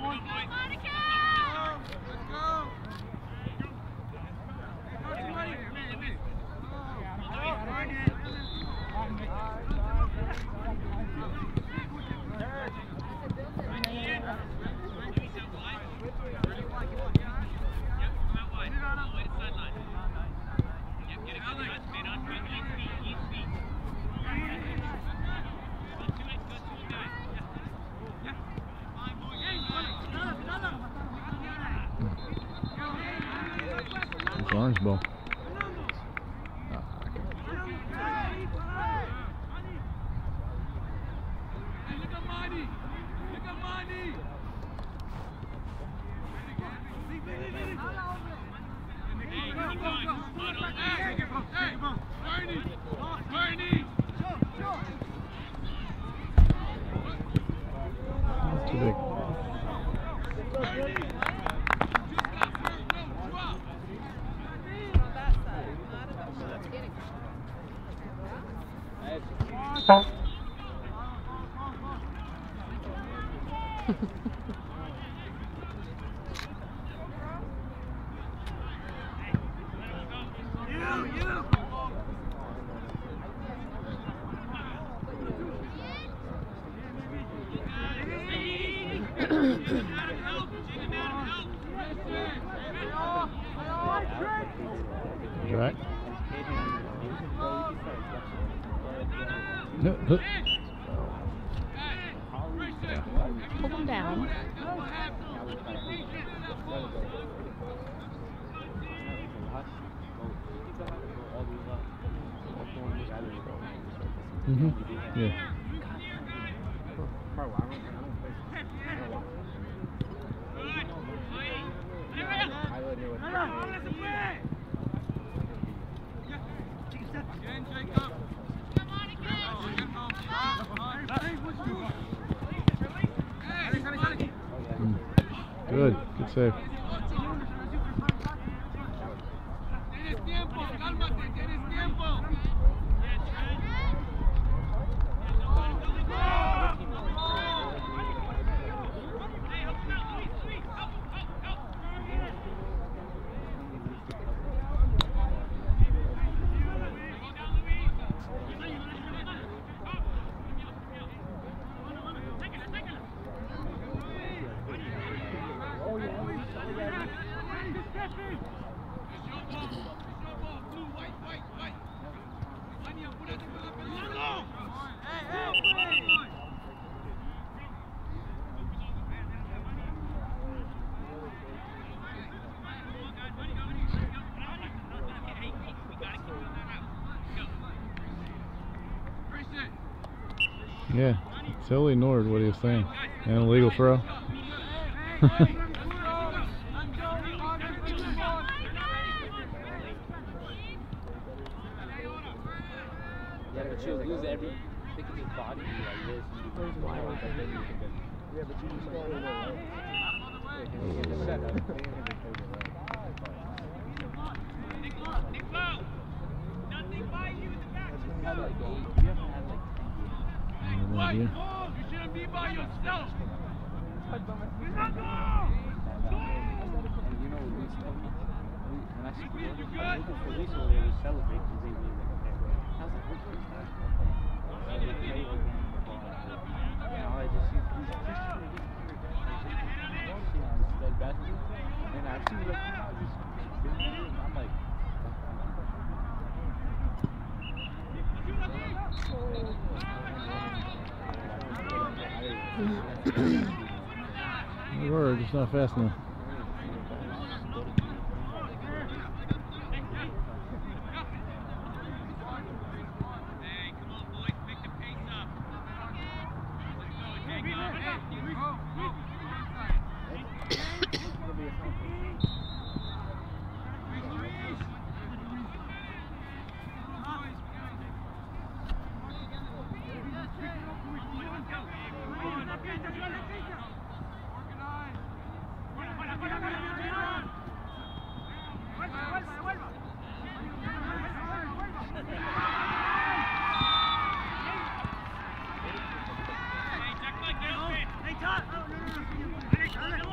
Orange ball. Too big. Right. No. Pull them down. Yeah. Good. Good save. Yeah, totally ignored what he was saying. An illegal throw. Yeah, but she'll lose every thick of his body like this. Yeah, but you just go You shouldn't be by yourself. And you know, when I see the police over there, we celebrate because they really like that. I was like, what's this guy? So they play again. Now I just see these Christian instead basketball. And I see what I'm like, We were just not fast enough. Hey, Todd!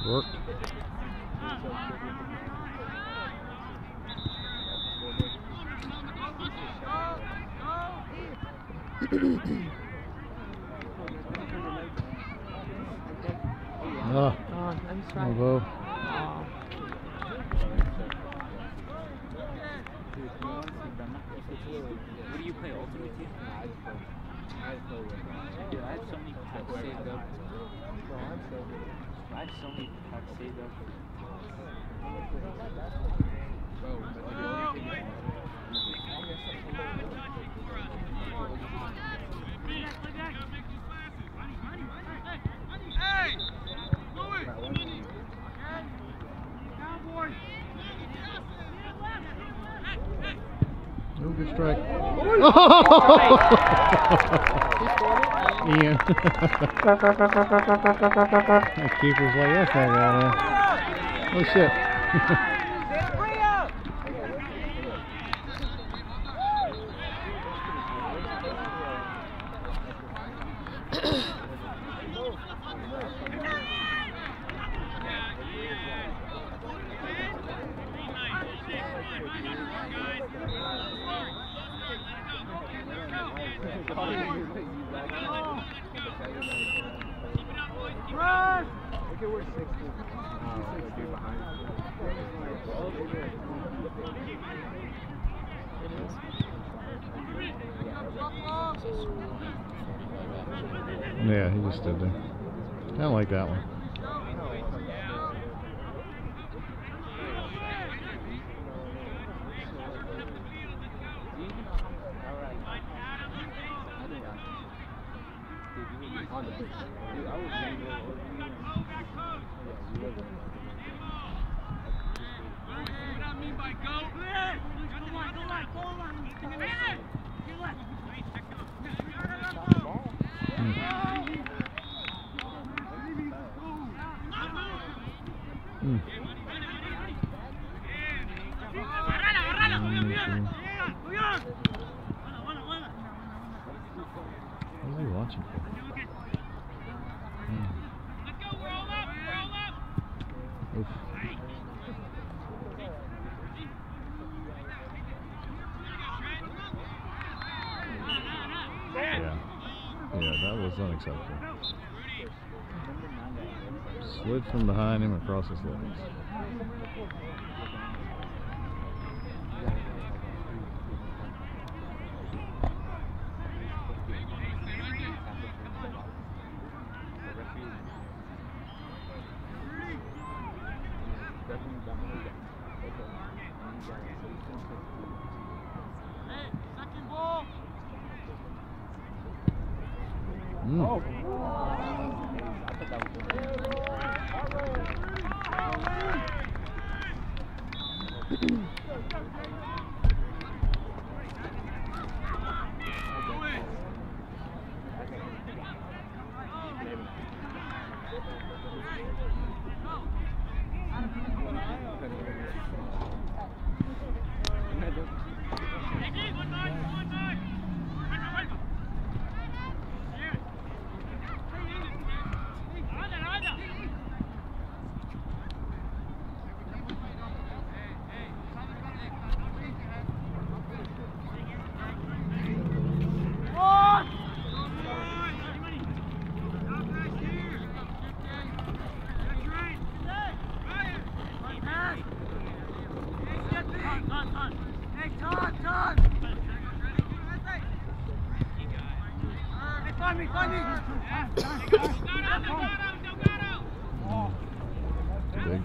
Worked. Ah, Oh, nice try. although Oh. What do you play, Ultimate Team? Dude, I had so many packs saved up. I had so many packs saved up. Hey! Louis! Cowboys! no good strike. Who scored it? Ian. The keeper's like, that's not right. Oh shit. Yeah, he just stood there. I don't like that one. What are you watching for? Oof. Yeah, that was unacceptable. Slid from behind him across his legs. Oh! Big.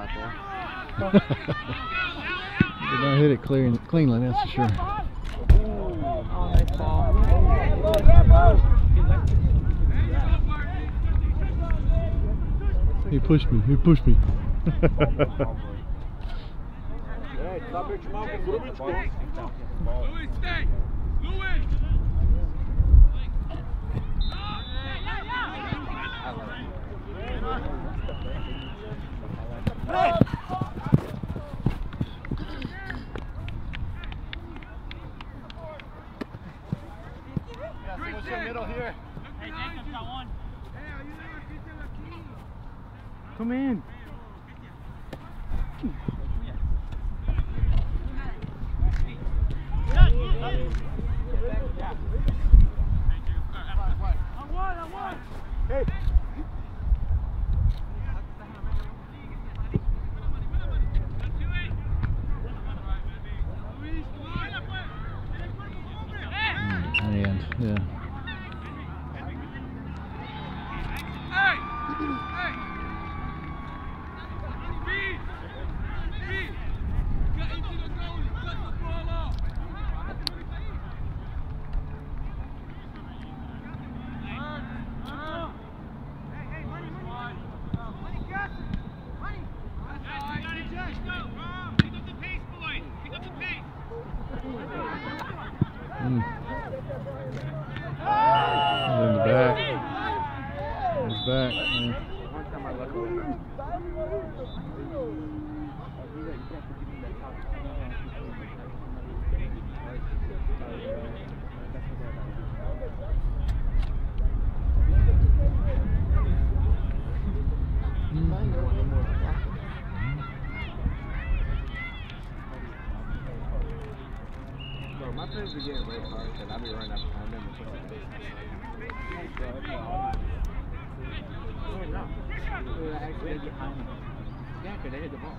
that ball. Did not hit it cleanly, that's for sure. Oh, nice ball. He pushed me. He pushed me. Ej, zabić mamę w rubiczku. Louis, stay! Louis! Middle here. Hey, Jacob's got one. Come in. Hey. And yeah. In the back. He's back. One time I left away. Bro, my friends be getting way hard because I be running up. I remember something. Oh, no. They actually get behind them. Yeah, because they hit the ball.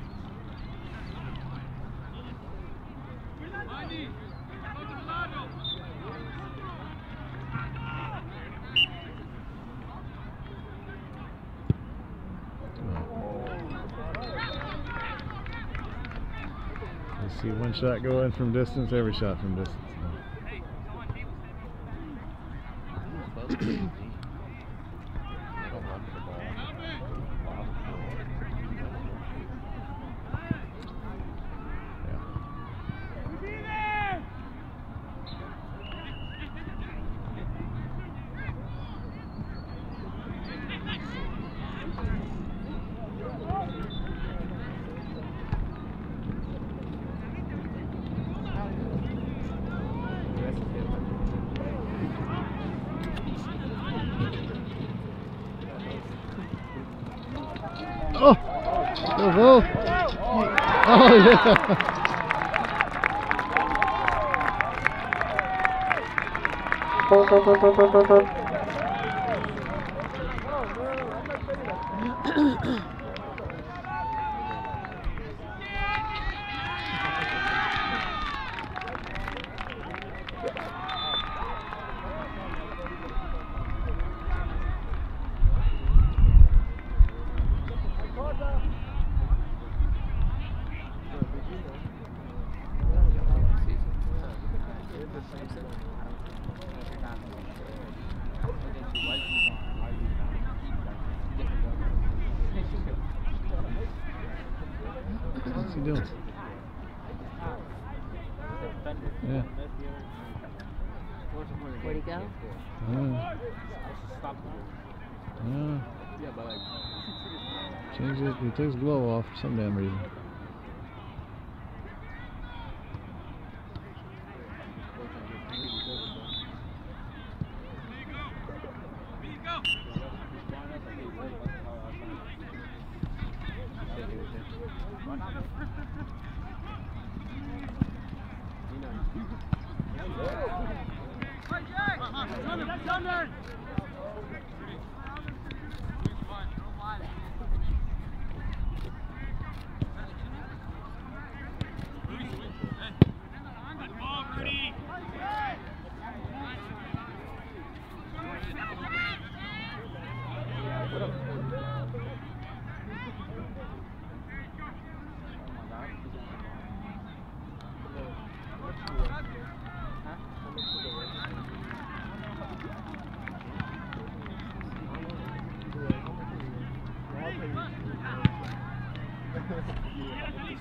You see one shot go in from distance, every shot from distance. Oh! Go, go! Oh, yeah! What's he doing? Yeah. Where'd he go? Yeah, but like. Change it. He took his glove off for some damn reason.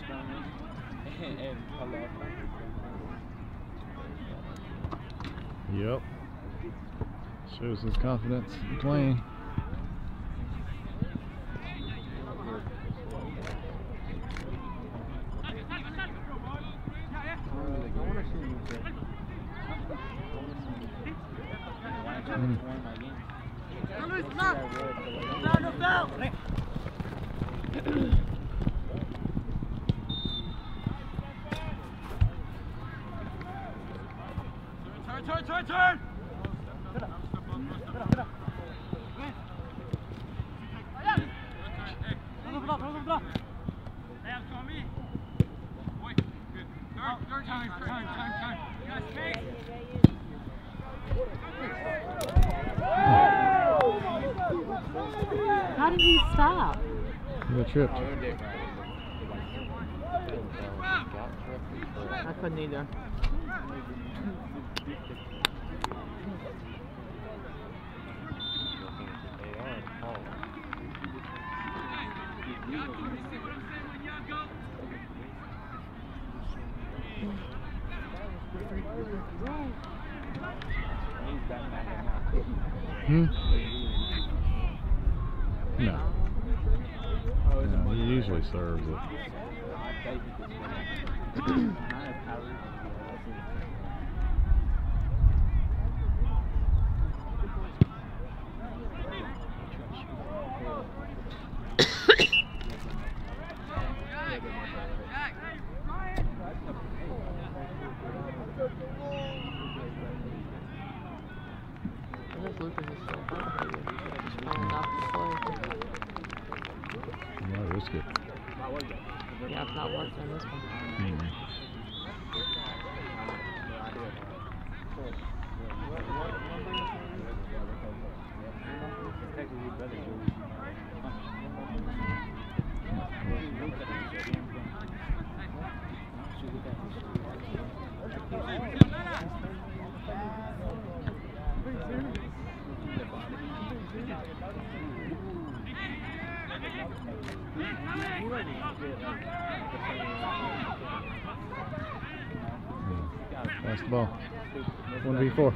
and pull off. Yep. Shows his confidence in playing. Turn! How did he stop? He got tripped. I couldn't either. Hmm? No. No, he usually serves it. Lucas is so hard. He's falling off the play. Why risk it? Yeah, it's not working on this one. Pass the ball. 1v4.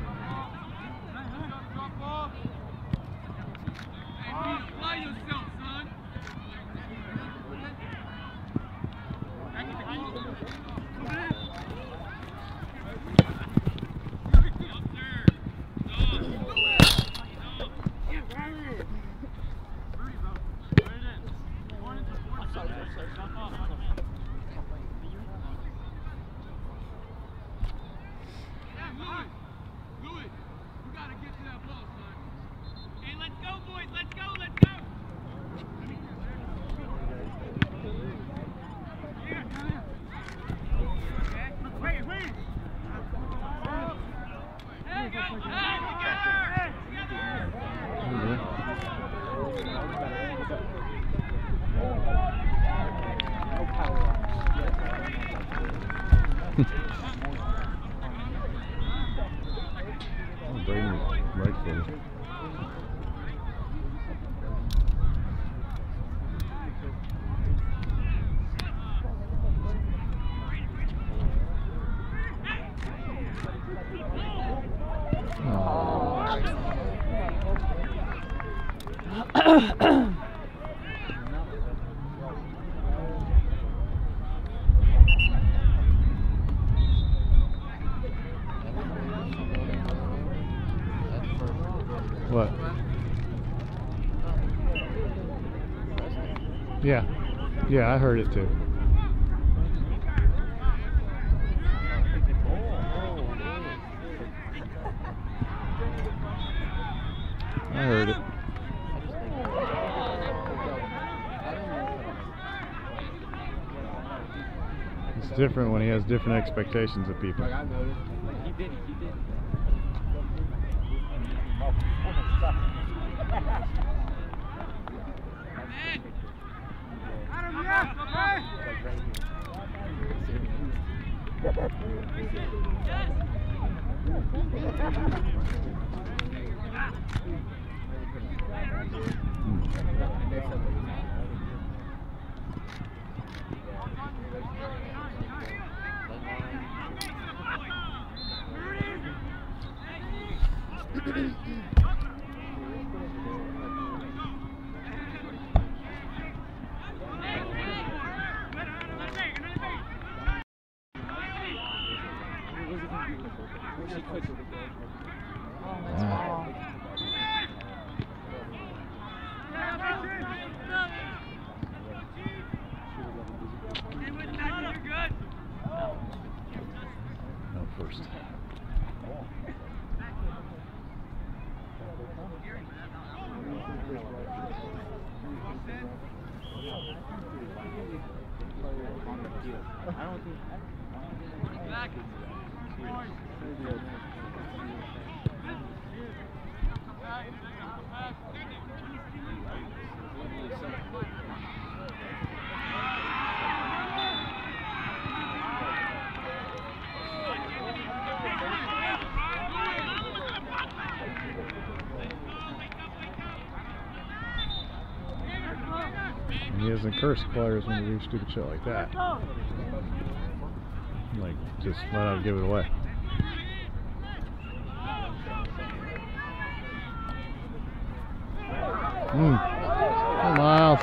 Braden was right footed. What? Yeah. Yeah, I heard it too. I heard it. It's different when he has different expectations of people. He did. No, first. I don't think. And he doesn't curse players when they do stupid shit like that. Like, just flat out give it away. Oh, Miles.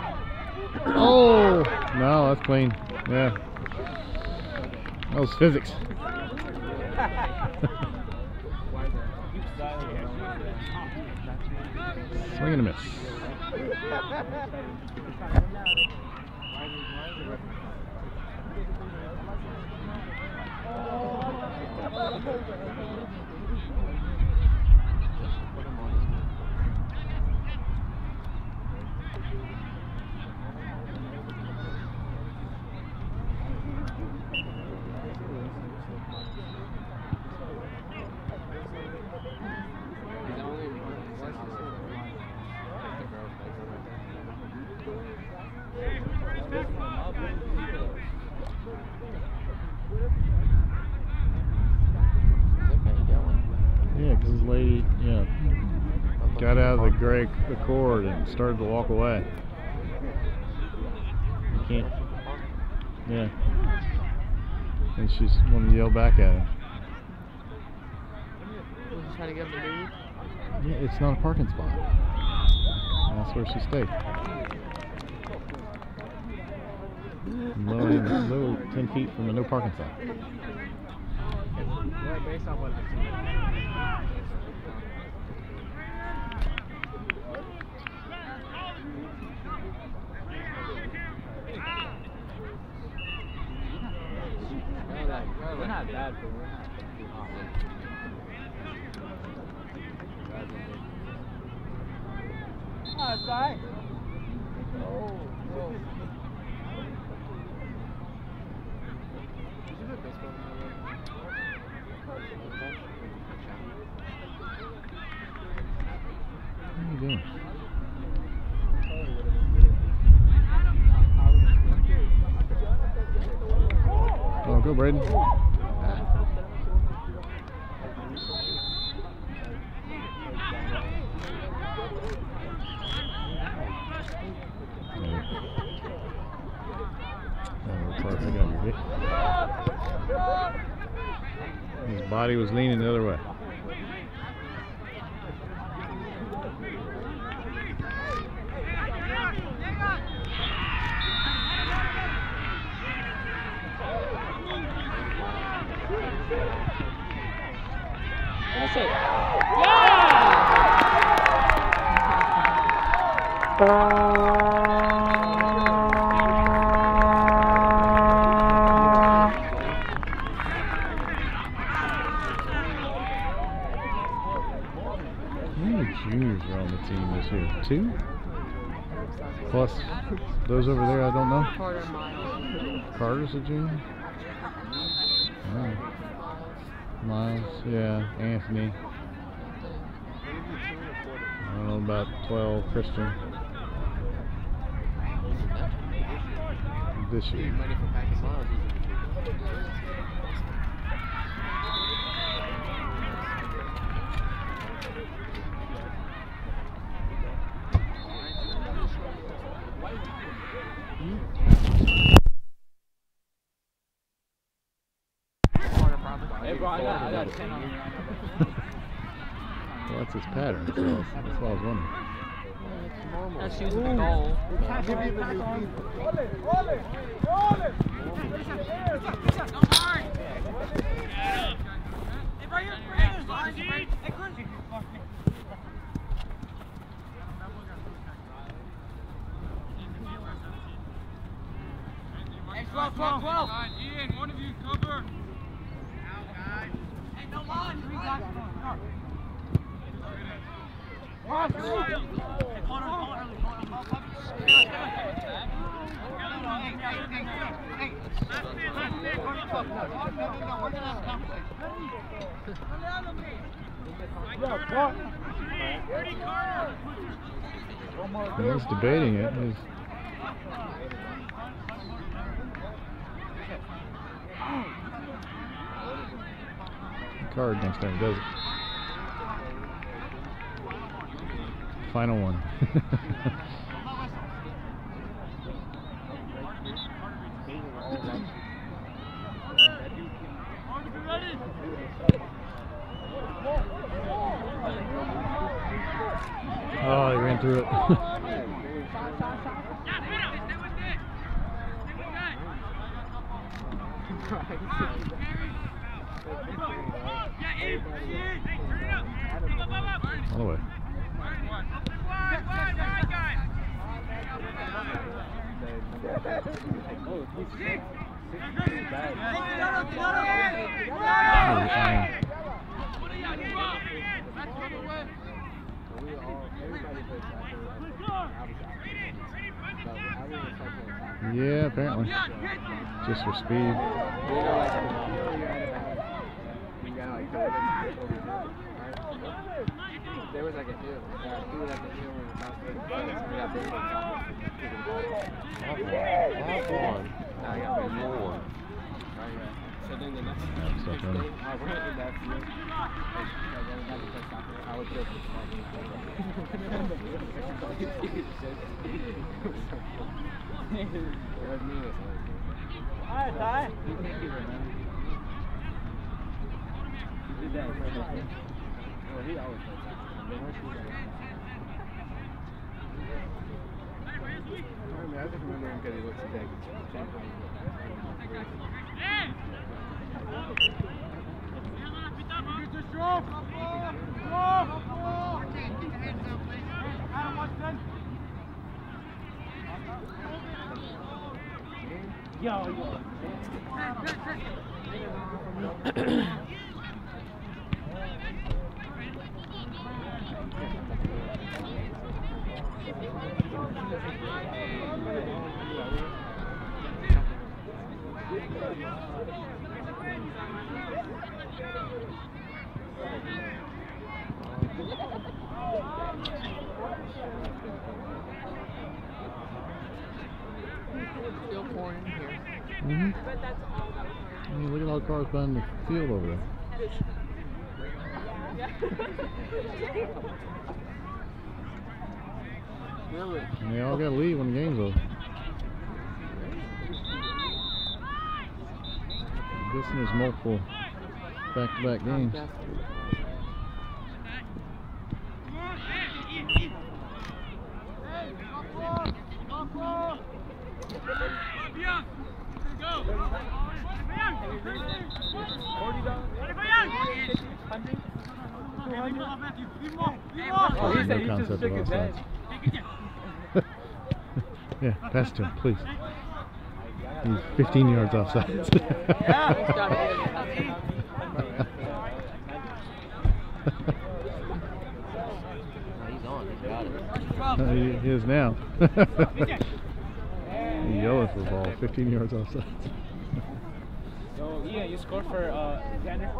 Oh, no, that's clean. Yeah. That was physics. Swing and a miss. Yeah, because this lady, got out of the gray Accord and started to walk away. You can't. Yeah. And she's wanting to yell back at him. Was she trying to get him to leave? Yeah, it's not a parking spot. That's where she stayed. Low 10 feet from the no parking sign. Based on what I've seen. We're not bad, but we're not too hot. Oh, that's right. Oh. What are you doing? Oh, go, Braden. His body was leaning the other way. That's it. How many juniors are on the team this year? 2? Plus those over there, I don't know. Carter Miles. Carter's a junior? Oh. Miles, yeah, Anthony. I don't know about 12, Christian. This year. Hey, bro, I got 10 on here. Well, that's his pattern, so that's what I was wondering. That's using the goal. 12, 12, 12. Ian, one of you cover. Hey, no line. He's debating it. He's card next time he does it. Final one. Oh, he ran through it. All the way. Yeah, apparently. Just for speed. There was like a hill. He was like a hill where the mouse was. We got big. I got big more. So then the next day, I went in that field. I was just he always plays I just remember him because he looks exactly the same height. Still pouring in here. Mm-hmm. I mean, look at all the cars behind the field over there. Really? And they all got to leave when the game's over. I'm guessing there's multiple back-to-back games. Oh, he said No he just concept shook of his head. offsides. Yeah, pass to him, please. He's 15 yards offside. He's on. He's got it. He is now. He's yelling for the ball, 15 yards offside. So, yeah, you scored for Xander?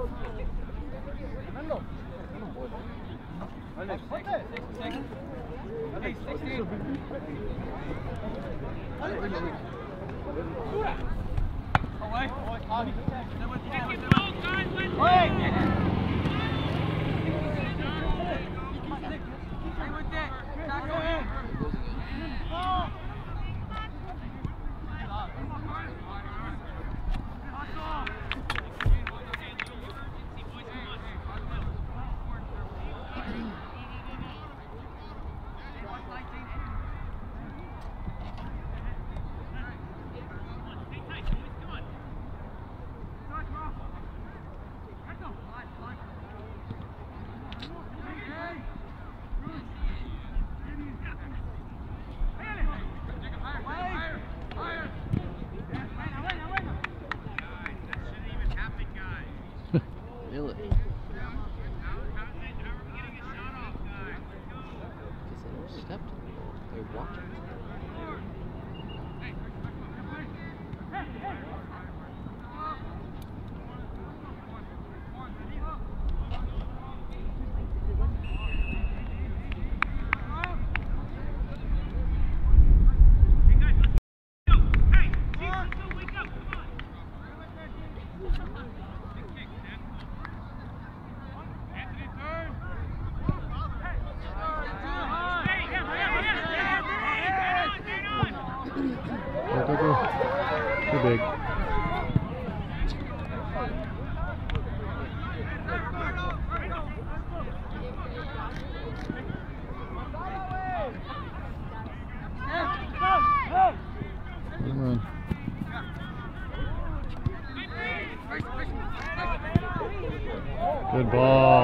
kill it. Because they don't step to the ball. They're watching. Too big. Run. Good ball.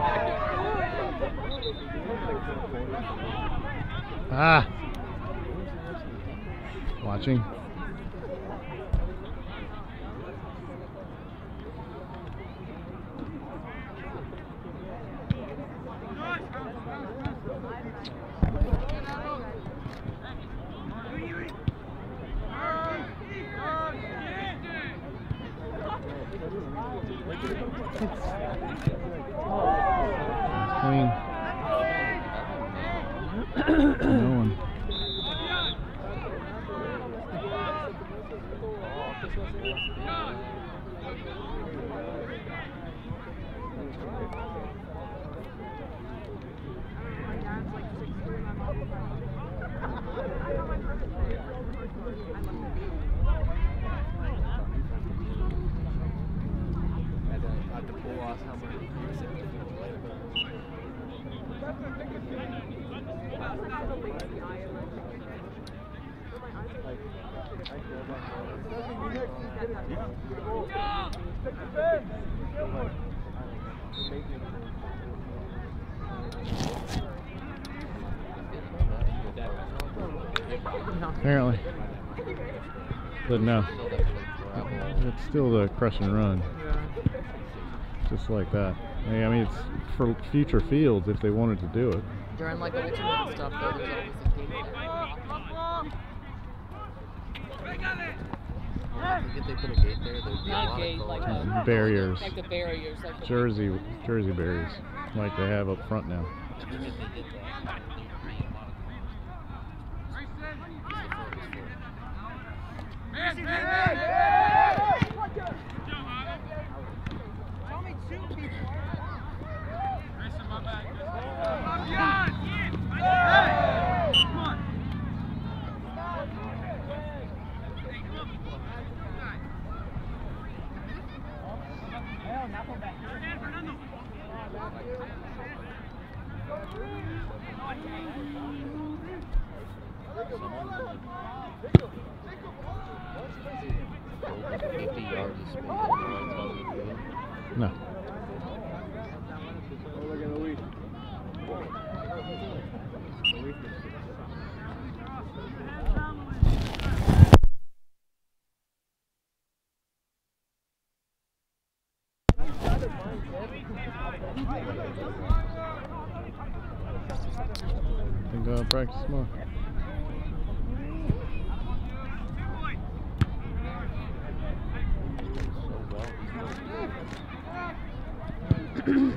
Ah. Watching. Clean. No one. At the pool last summer. Apparently. But no. It's still the crush and run. Just like that. I mean, it's for future fields if they wanted to do it. During like ultimate and stuff, though, there's always a gate there. If they put a gate there, there'd be a Not lot gate, of like goals. Barriers. Like the barriers, like the Jersey barriers, like they have up front now. Even if they did that, there'd be a lot of over 50 yards of speed. No. Think I'll practice more. Good.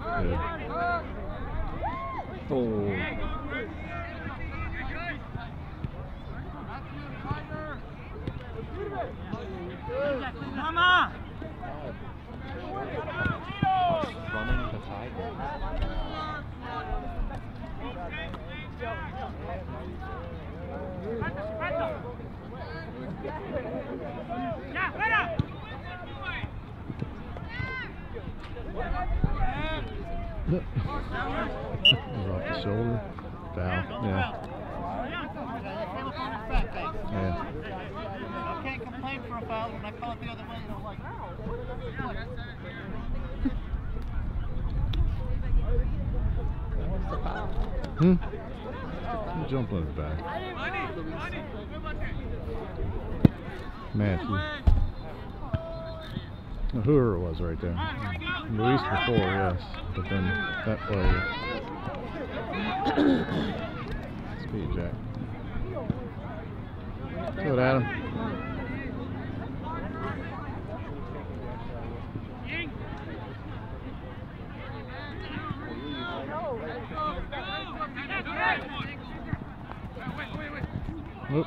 Oh. Mama! Running the tiger. It was off the shoulder. Foul. Yeah. Yeah. I can't complain for a foul when I call it the other way. I'm like, Hmm? You jump on his back. Matthew. Hoover was right there. Luis before, yes. But then that play. Speed Jack. Good, Adam. Oop.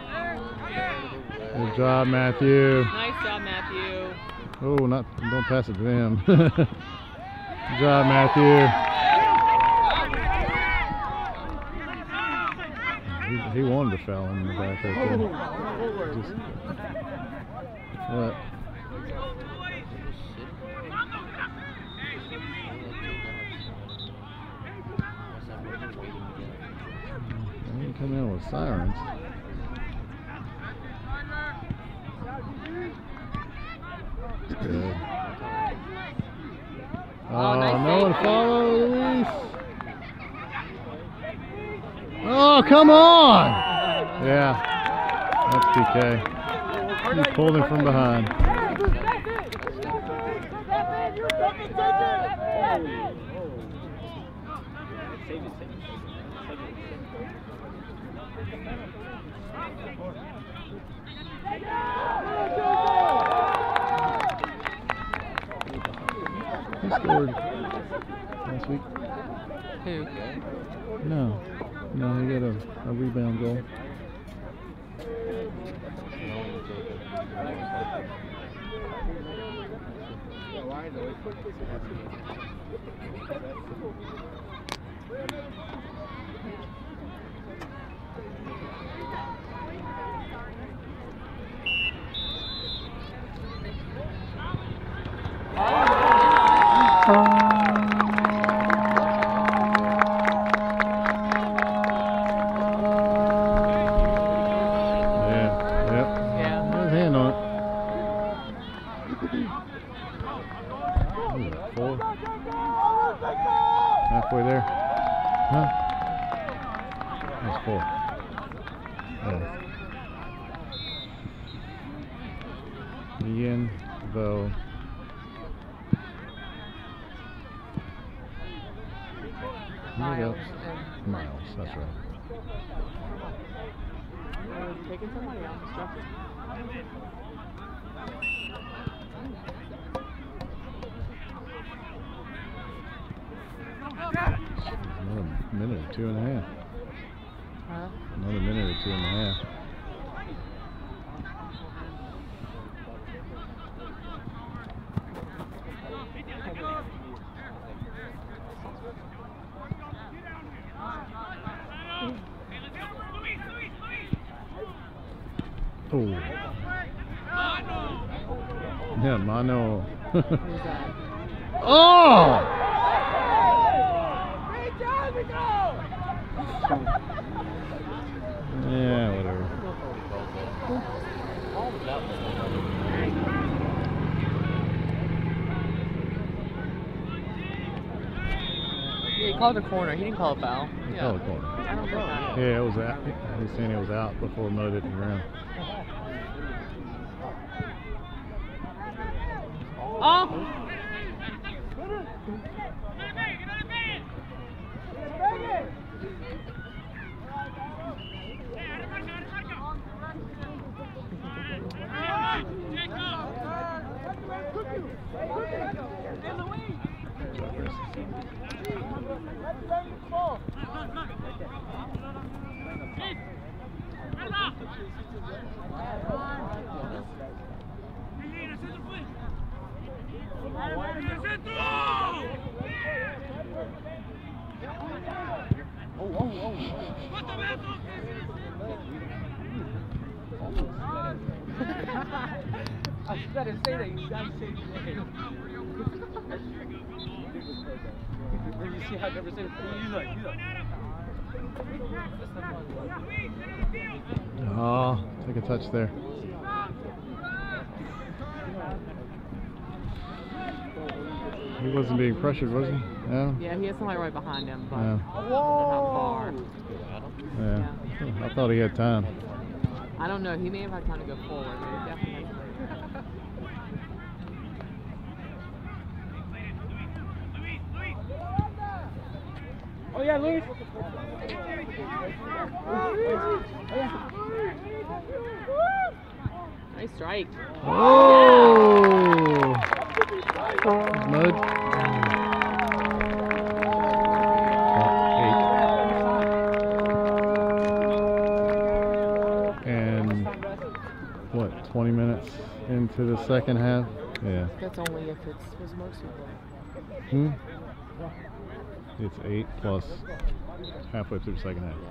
Good job, Matthew. Nice job, Matthew. Oh, don't pass it to him. Good job, Matthew. He wanted to foul him in the back right there. Just, what? They ain't coming out with sirens. Good. Oh, nice no one save. follow, Luis. Oh, come on! Yeah, that's PK. He pulled him from behind. He scored last week. Who? No, he got a rebound goal. Halfway there. Huh? That's 4. Yeah. Ian, though. Miles. Miles, that's right. Taking somebody off the structure. Another minute or 2.5. Huh? Another minute or 2.5. Oh. Yeah, mano. Who's that? Oh! Yeah, whatever. Yeah, he called a corner. He didn't call a foul. He Yeah. called a corner. I don't think that. Yeah, it was out. He's saying it was out before Mo hit the ground. Oh! I better say that you guys say you see how I never said Oh, take a touch there. He wasn't being pressured, was he? Yeah. Yeah, he had somebody right behind him, but Yeah. I don't know how far. Yeah. I thought he had time. I don't know. He may have had time to go forward, but he definitely had Oh yeah, Luis. Nice strike. Oh! Mud. 8. And what, 20 minutes into the second half? Yeah. That's only if it was merciful. It's 8 plus halfway through the second half.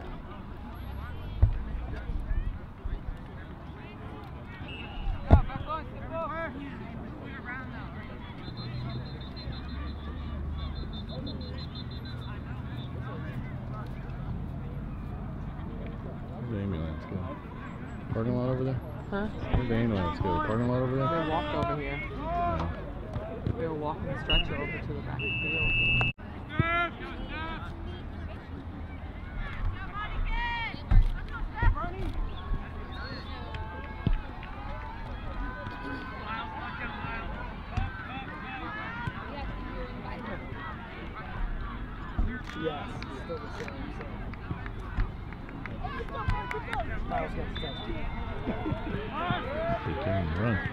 Where's the ambulance go? Parking lot over there? Huh? Where's the ambulance go? Parking lot over there? They walked over here. No. They were walking the stretcher over to the back of the field. Yes, still the same. Miles got the touchdown. He can't even run.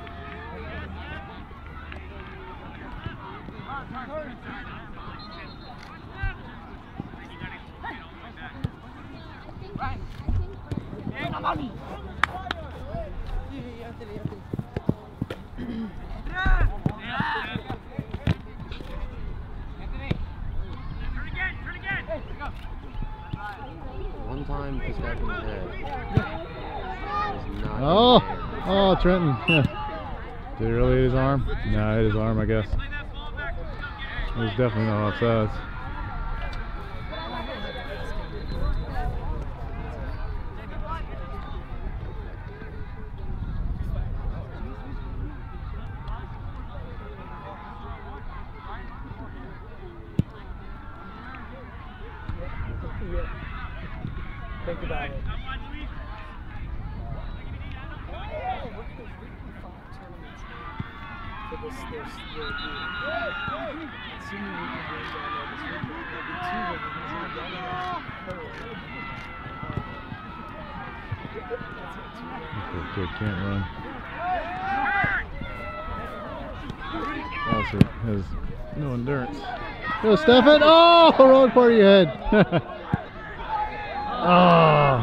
One time this guy from the head. Oh! Oh, Trenton. Did he really hit his arm? No, hit his arm, I guess. It was definitely not offsides. Think about it. For this year. Assuming we can bring down there this weekend, there'll be 2 wins and This kid can't run. Also has no endurance. Go, Stefan! Oh, wrong part of your head. Oh.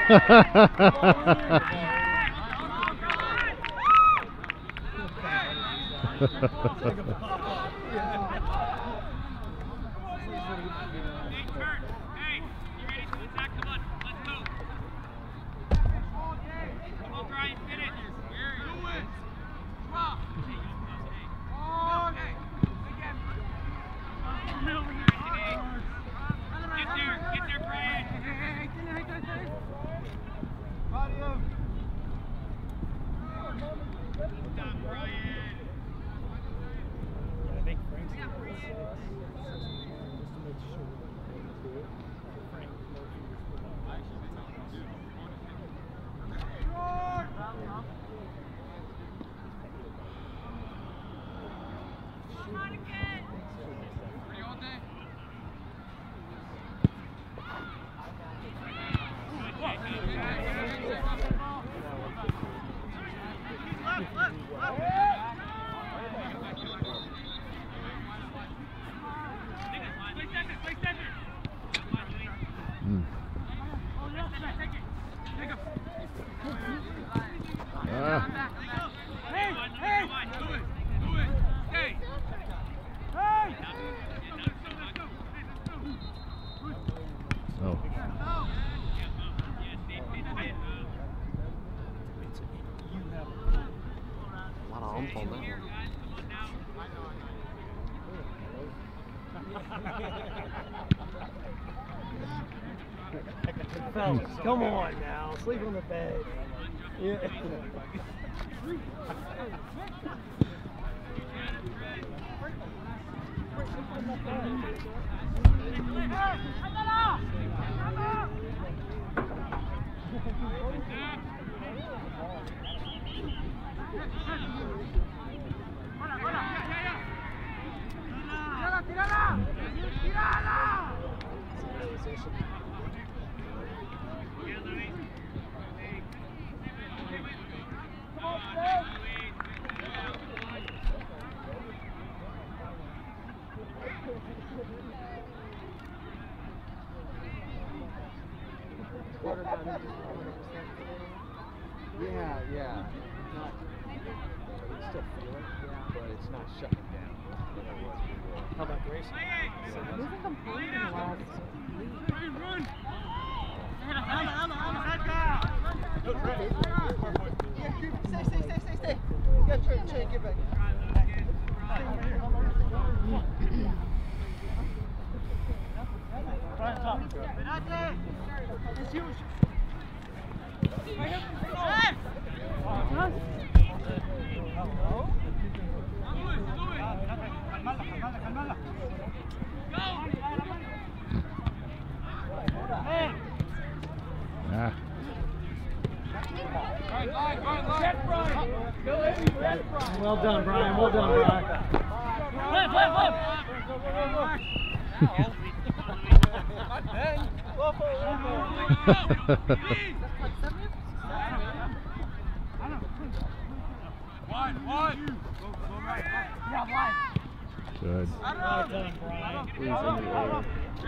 Fellas, come on now, sleep on the bed. Yeah. Yeah, yeah. Not, you still feel it, but it's not shutting down. How about Grace? Wasn't complaining last week. Run! Stay. Get Trey, get back. It's huge. Ah. Well done, Brian. Well done, Brian. Good. Well done, Brian. He's in the air.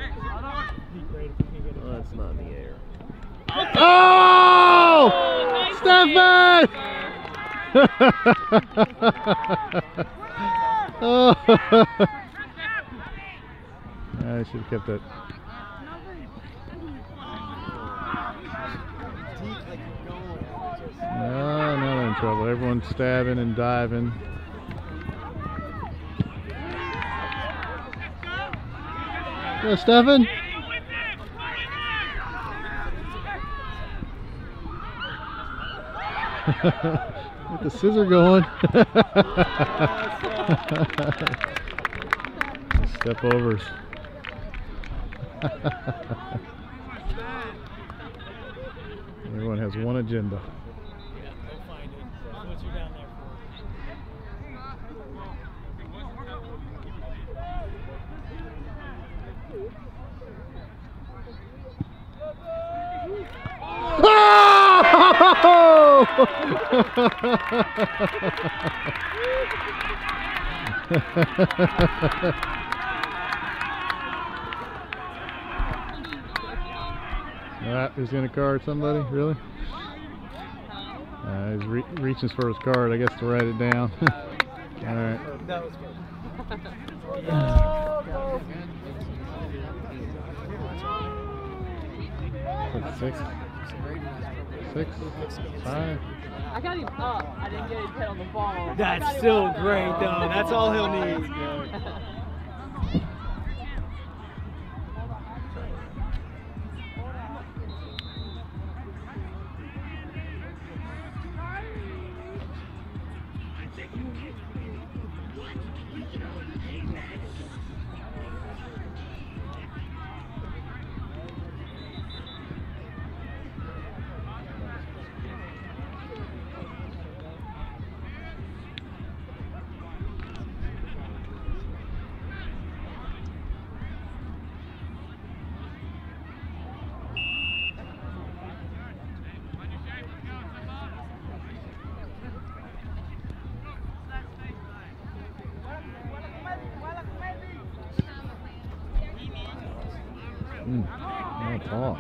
Oh, that's not in the air. Oh! Stefan! Oh. I should have kept that. No, no, they're in trouble. Everyone's stabbing and diving. Go, Stefan. Get the scissor going. Step overs. Everyone has one agenda. Yeah, go find it. That's what you're down there He's going to card somebody? Really? He's reaching for his card, I guess, to write it down. All right. That was What's 6? 6? 5? I got him up. I didn't get his head on the ball. I got That's him still up. great, though. That's all he'll need. No talk.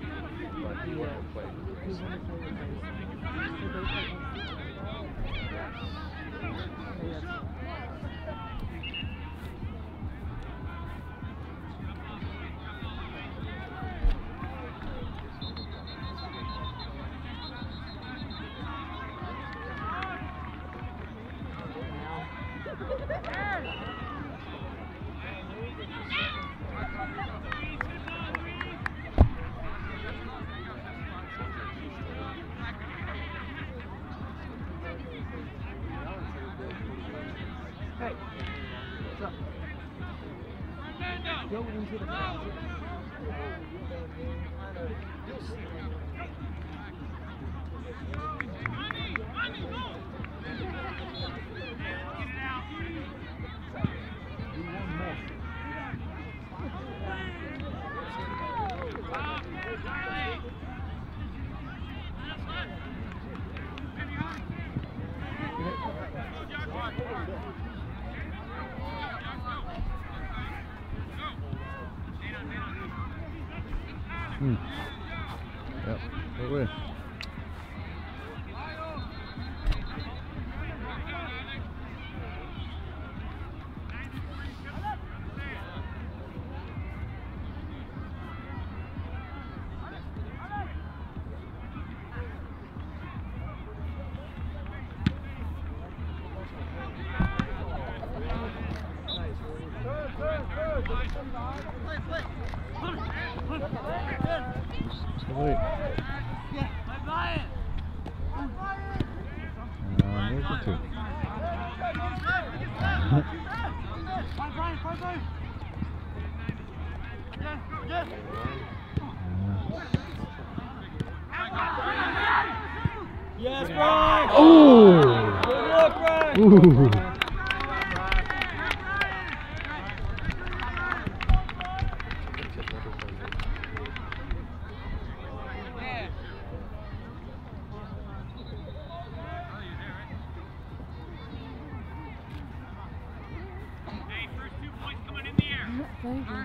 Go into the Yep. away. Wait. Where's the two? Yes, Brian! Oh! Good luck, Brian! Ooh. Thank you.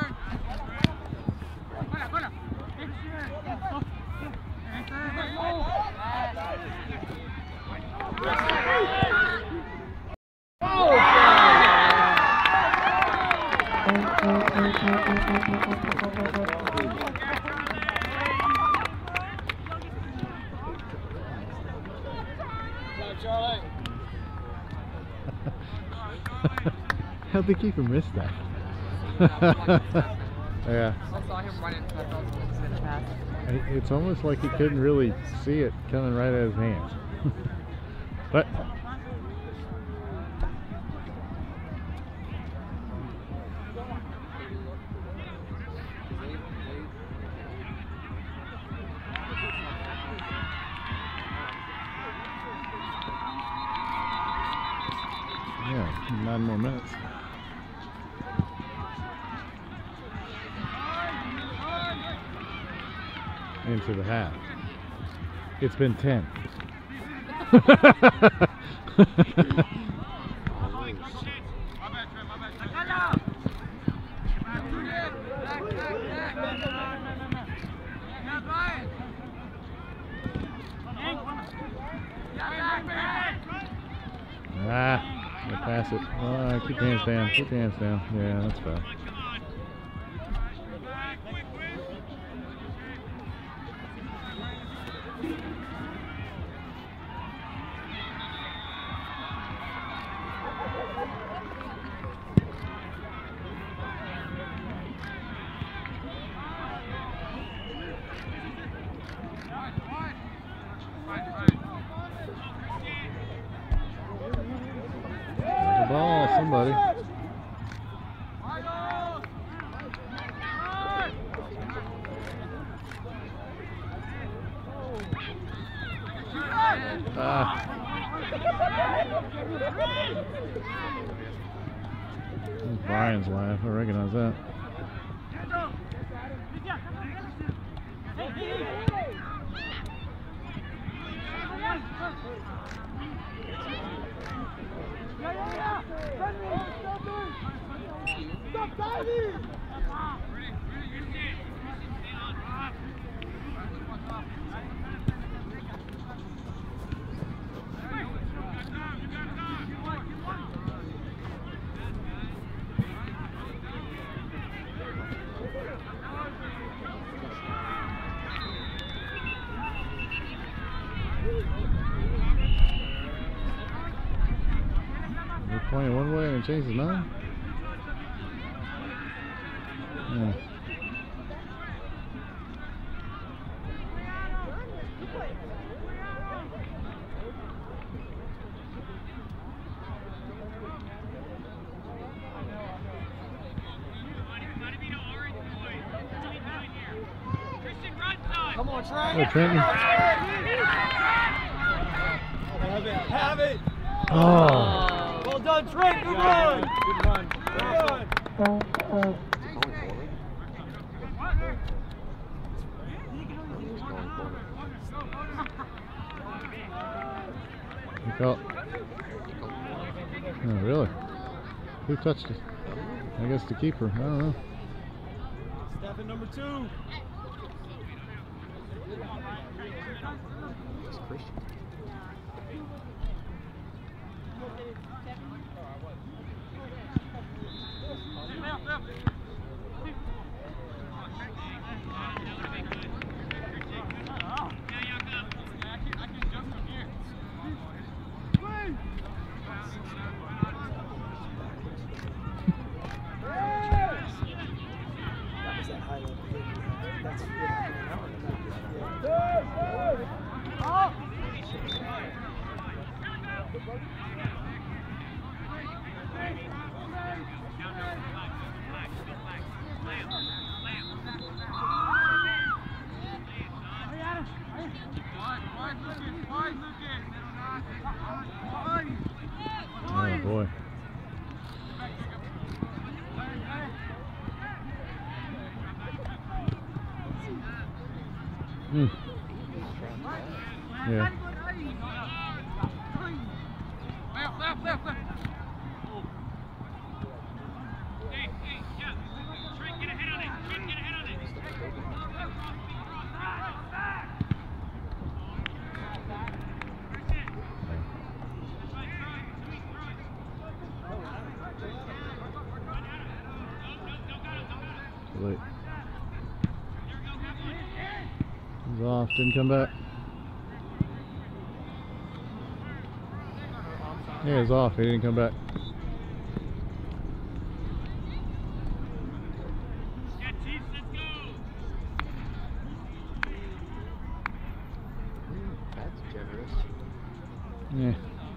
How'd the keeper miss that? Yeah. I saw him running, so I thought it was going to pass. It's almost like he couldn't really see it coming right at his hands. But yeah, 9 more minutes. Into the half. It's been 10. They pass it. Oh, keep your hands down. Keep your hands down. Yeah, that's fine. The ball, somebody. That's Brian's laugh, I recognize that. Stop diving! They're playing one way and it changes nine? Yeah. Come on, Trent! Oh, Trenton. Have it! Oh. Well done, Trent! Good run! Good run. Good run. He felt. Oh, really? Who touched it? I guess the keeper. I don't know. Step in number 2. Christian. Oh boy. Yeah. Left. Too late. He's off, didn't come back. Yeah, he's off, he didn't come back. That's generous. Yeah.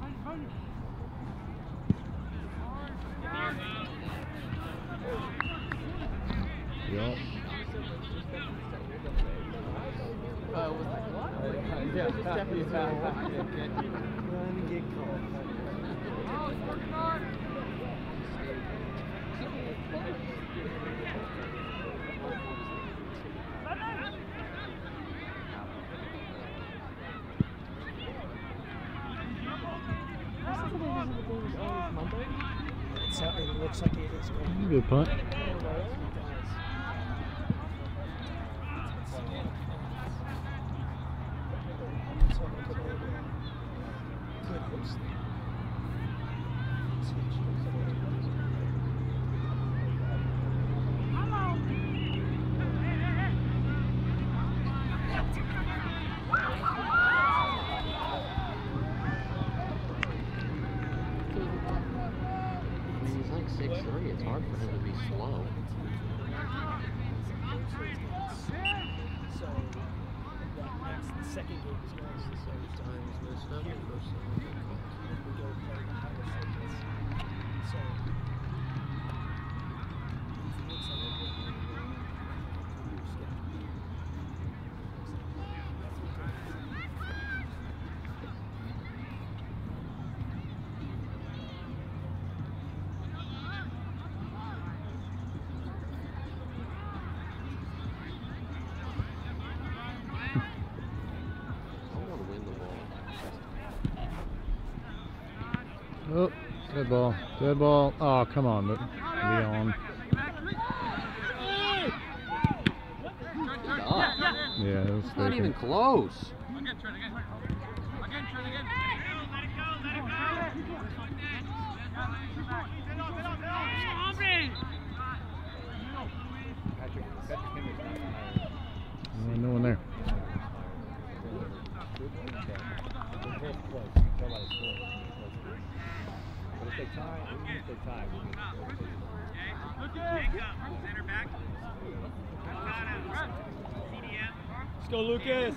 Yup. It looks like it is going. Good punt. He's like 6'3". It's hard for him to be slow. So that's the second game is going to so Time's messed up. we go play the higher seconds. So it looks like I want to win the ball. Oh, dead ball. Dead ball. Oh, come on, but Leon. Yeah, it was It's not even close. No one there. let's go, Lucas.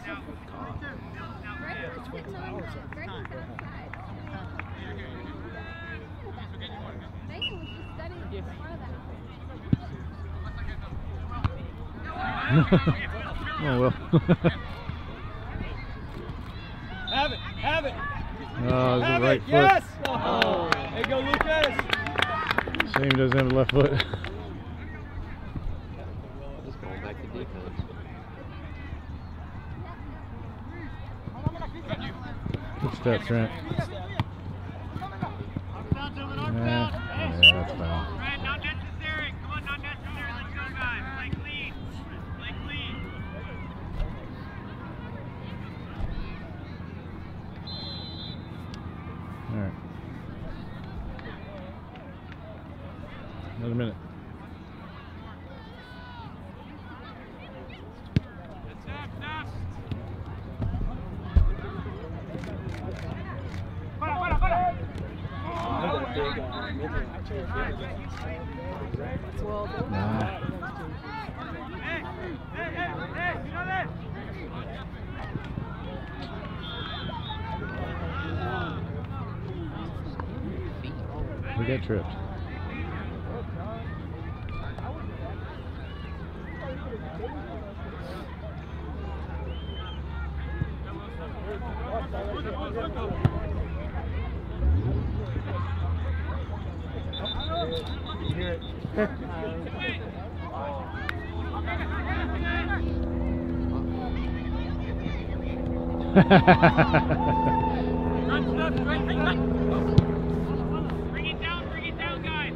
Oh well. Have it. Oh, it's the Have right it. foot. Yes. Oh. There you go, Lucas. Shame he doesn't have a left foot. Just going back to defense. Good step, Trent. Yeah, that's fine. Brad, not necessary. Come on, not necessary. Let's go, guys. Play clean. Play clean. right. Another minute. Nah. We got tripped. Bring it down, guys.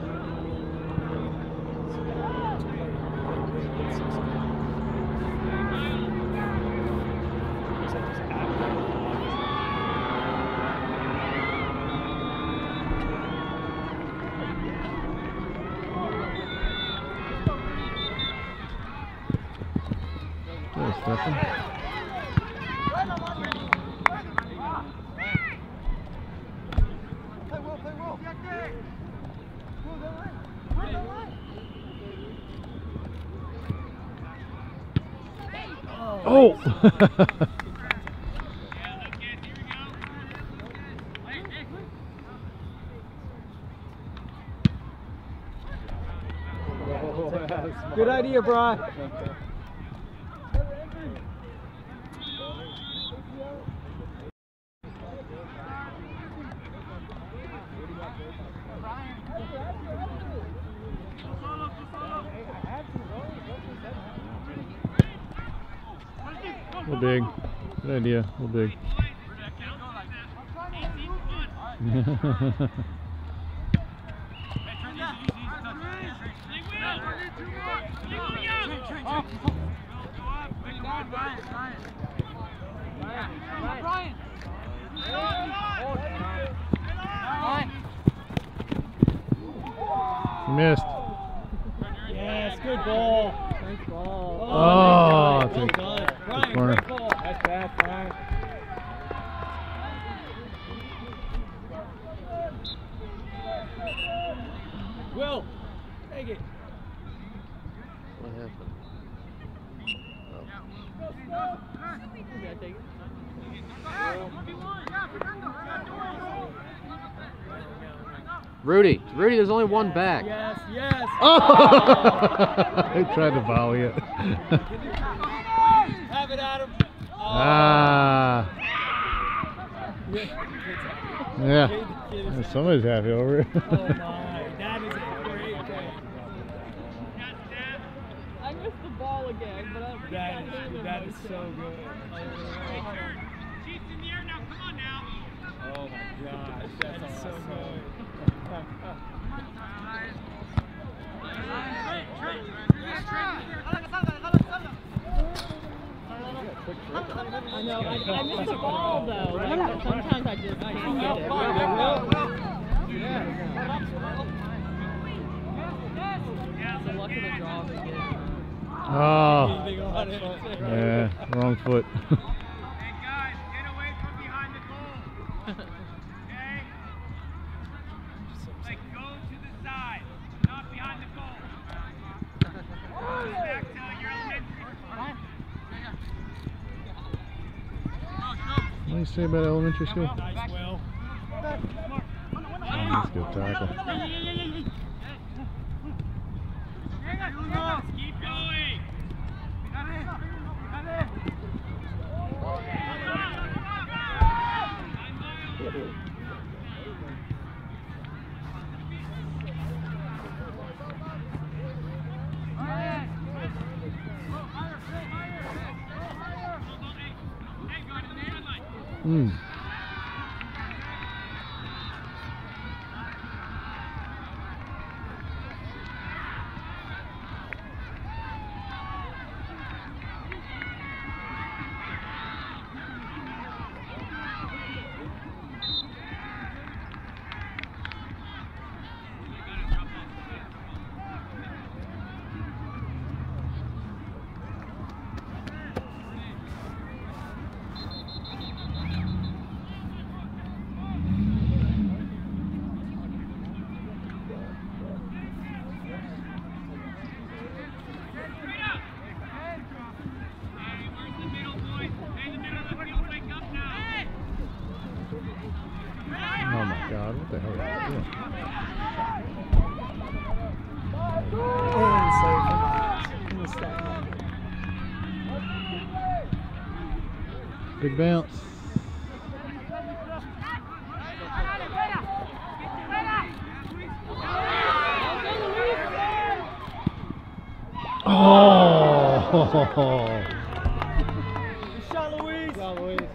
There's Stefan. Oh! Good idea, Brian. We're big. Good idea. We're big. Missed. Yes, good ball. Nice ball. Oh, nice well done. Brian, corner. great ball. That's bad, Brian. Will, take it. What happened? Yeah, take it. Rudy, there's only one back. Yes, yes. Oh! I tried to volley it. Have it, Adam. Ah. Yeah. Yeah. Somebody's happy over it. Oh my, that is a great game. I missed the ball again, but That is so good. Chiefs in the air now, come on now. Oh my gosh, that's so good. I know. I missed the ball though. Like, sometimes I just can't get it. It's the luck of the draw to get it. Oh. Yeah, wrong foot. Hey guys, get away from behind the goal. Okay? Like go to the side, not behind the goal. Back to your elementary school. What do you say about elementary school? Nice, Will. That's a good tackle. Keep going. Hmm. And save for Miles. In the stack. Big bounce. Oh! Good shot, Louise. Good job, Louise.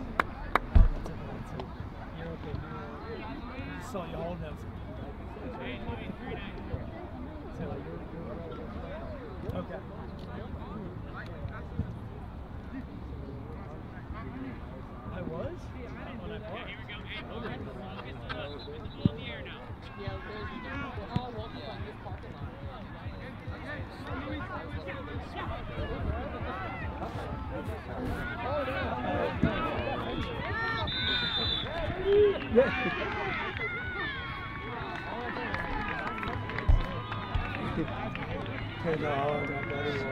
You're okay. I saw you holding that. Okay. I was? When I parked. Yeah, they're all walking on this parking lot. Okay, no, that better was.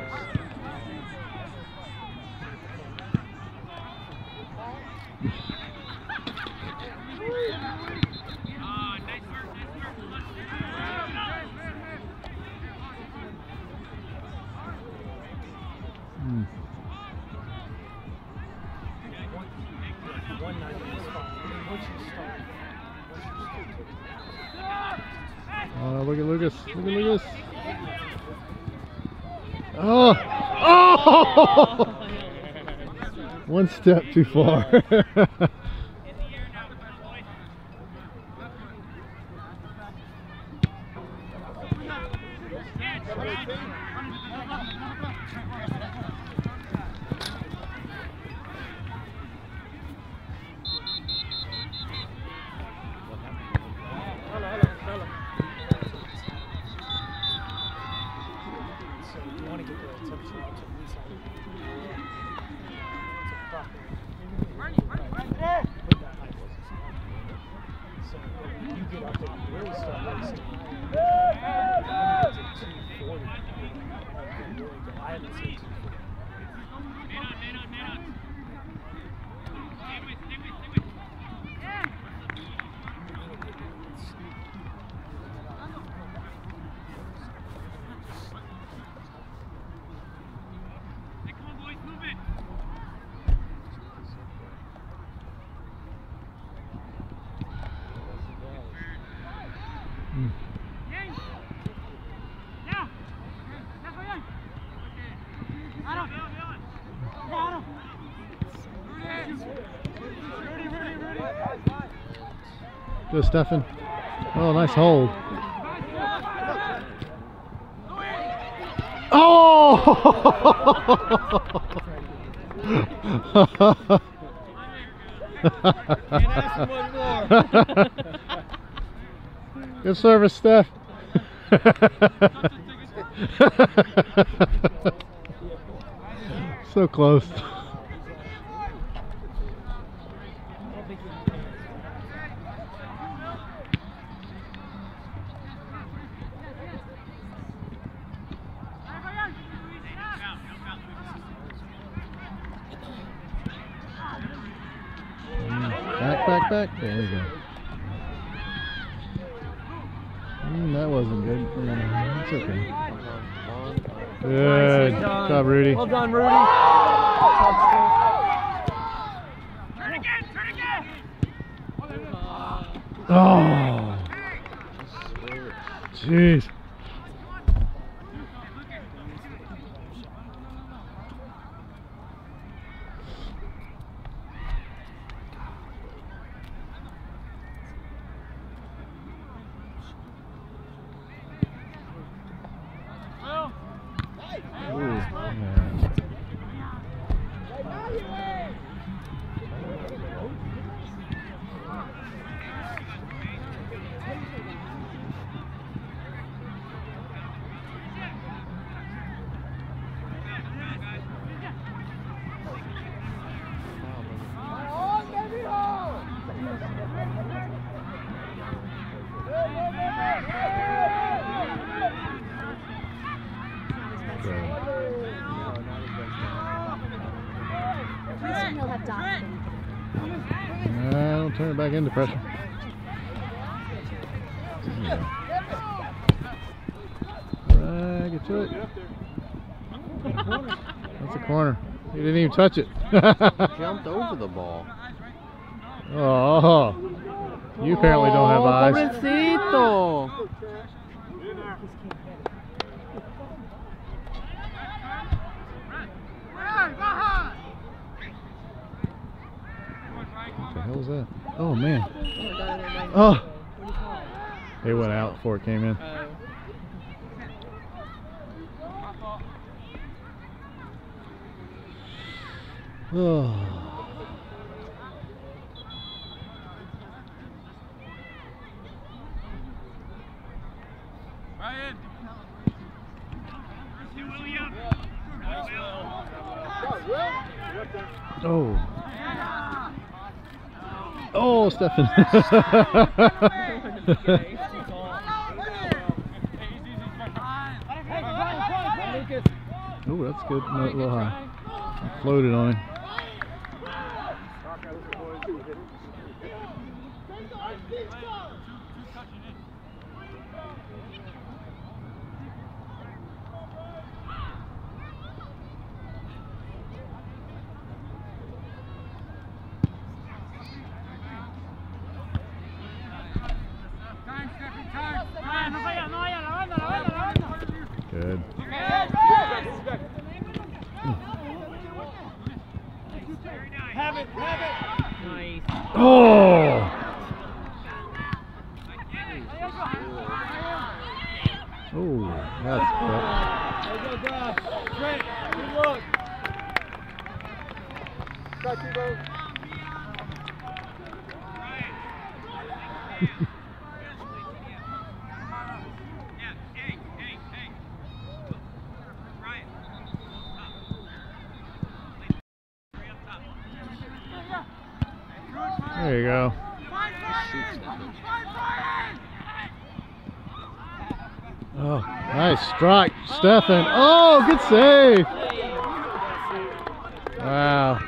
Look at Lucas. Look at Lucas. Oh! Oh! One step too far. So you want to get the temperature up to at least like put that high close. So you get up there, you really start racing. You get to 240. I haven't seen 240. Go, Stefan. Oh, nice hold. Oh! Good service, Steph. So close. Back. There we go. That wasn't good. Yeah, it's okay. Good job, Rudy. Well done, Rudy. Turn again! Oh, jeez. Don't turn it back into pressure. Drag it to it. That's a corner. He didn't even touch it. Jumped over the ball. Oh, you apparently don't have eyes. Pobrecito. What the hell is that? Oh man. Oh. It went out before it came in. Oh. Ryan. William. Oh. Oh, Stefan. Oh, that's good. No, a little high. Floated on him. Good. Have it. Nice. Oh! Oh, that's good. Trent, good look. There you go. Oh, nice strike, Stefan. Oh, good save. Wow.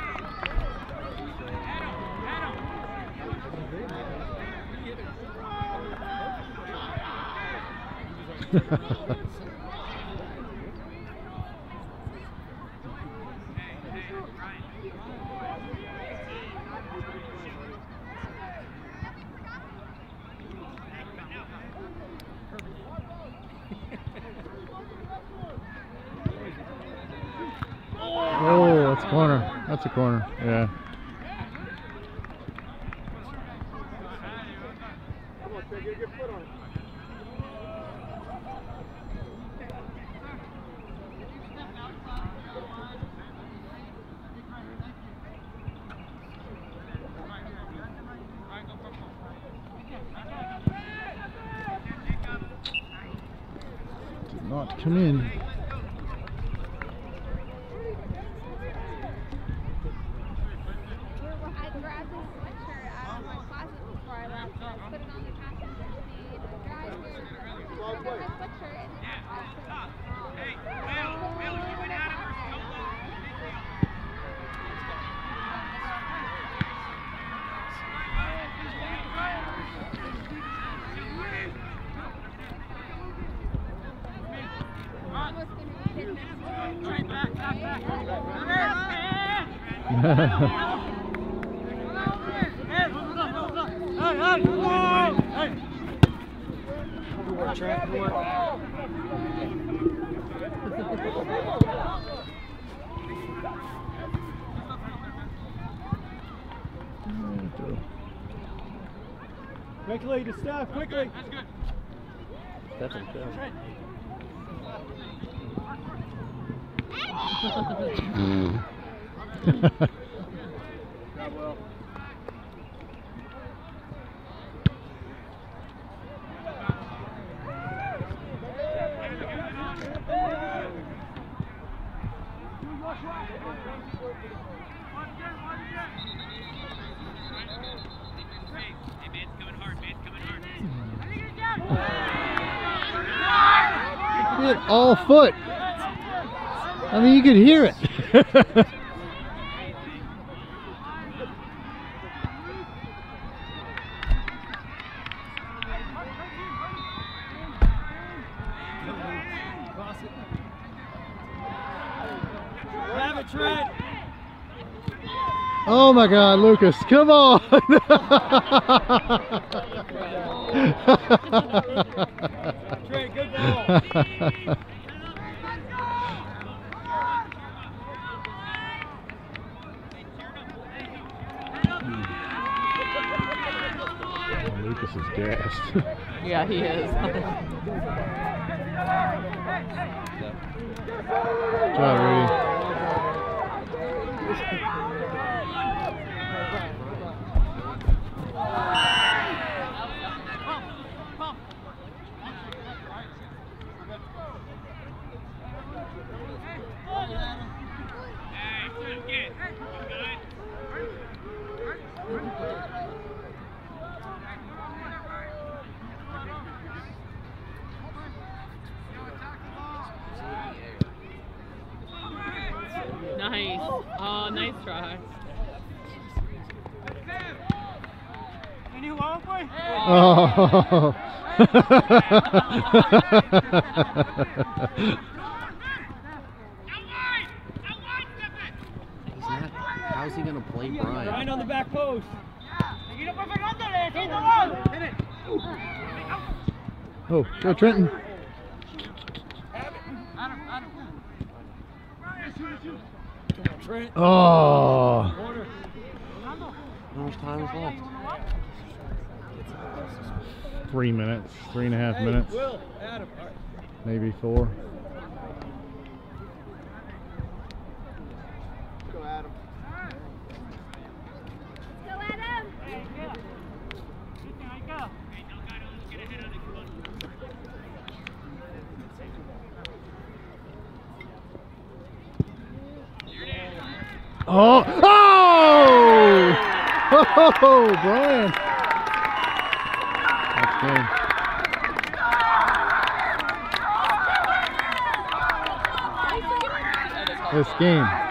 Oh, that's a corner. That's a corner. Yeah. Did not come in. I grabbed this sweatshirt out of my closet before I left and I put it on the passenger seat. The driver took my sweatshirt and then Hey, Will, you went out of her so long. almost going to be kidnapped. Quickly to Steph, quickly. That's good. That's okay. Hit all foot. I mean, you could hear it. Oh my God, Lucas, come on! Trent, good ball. Lucas is gassed. Yeah, he is. Good job, Rudy. Nice. Oh, nice try. Oh. How's he gonna play Brian? Brian on the back post. Oh, go Trenton. Oh. How much time is left? 3 minutes, 3.5 minutes, maybe 4. Go Adam. Go Adam. Oh! Oh! Oh, Brian! That's game. This game.